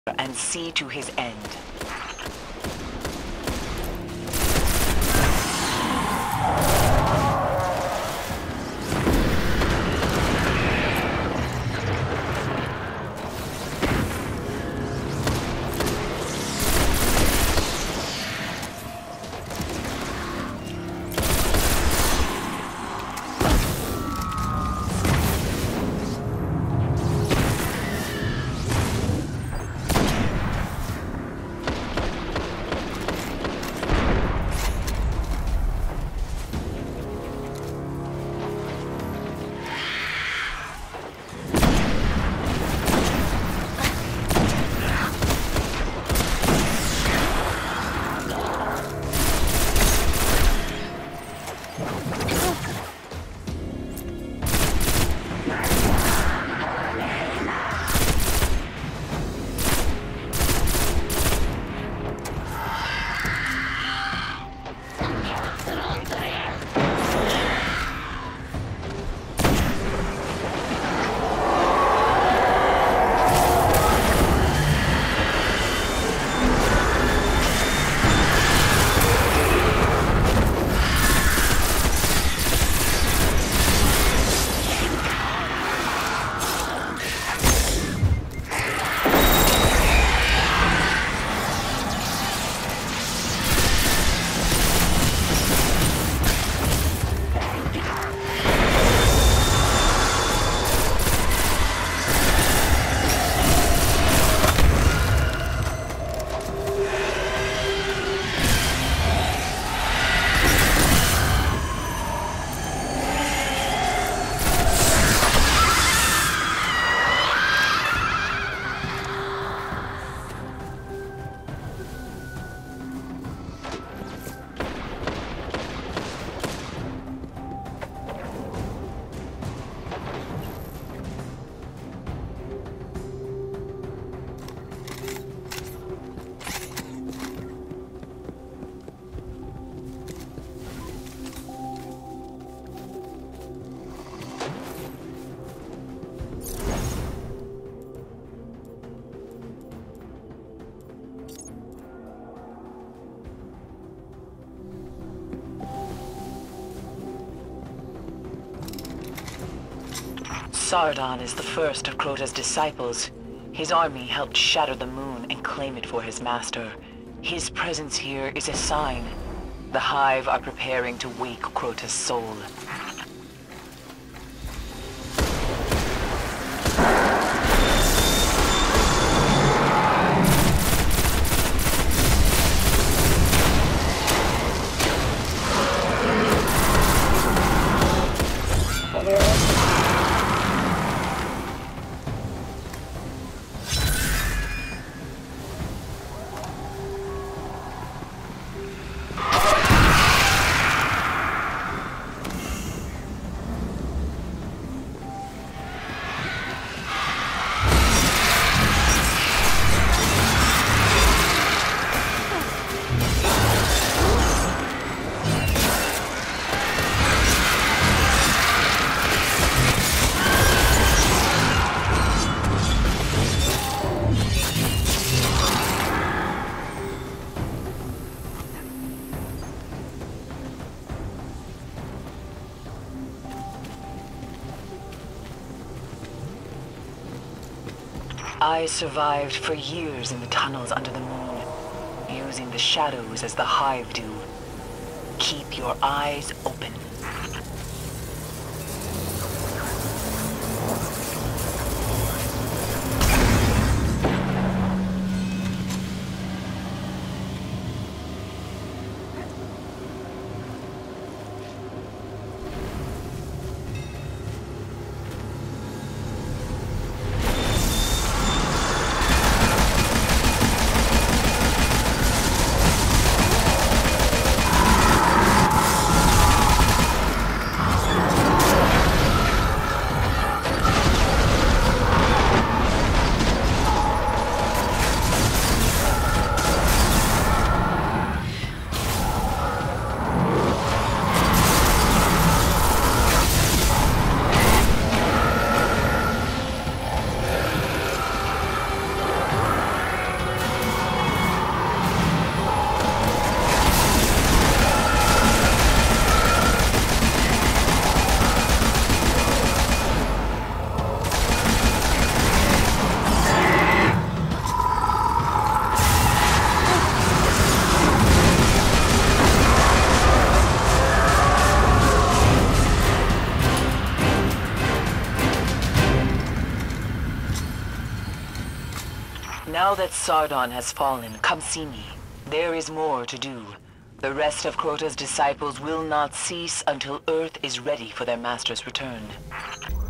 and see to his end. Sardan is the first of Crota's disciples. His army helped shatter the moon and claim it for his master. His presence here is a sign. The Hive are preparing to wake Crota's soul. I survived for years in the tunnels under the moon, using the shadows as the Hive do. Keep your eyes open. Now that Sardon has fallen, come see me. There is more to do. The rest of Crota's disciples will not cease until Earth is ready for their master's return.